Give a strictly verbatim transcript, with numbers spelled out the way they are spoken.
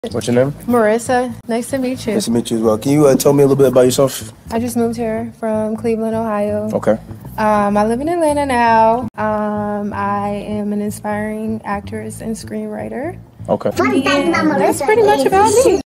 What's your name? Marissa. Nice to meet you. Nice to meet you as well. Can you uh, tell me a little bit about yourself? I just moved here from Cleveland, Ohio. Okay. Um, I live in Atlanta now. Um, I am an inspiring actress and screenwriter. Okay. And that's pretty much about me.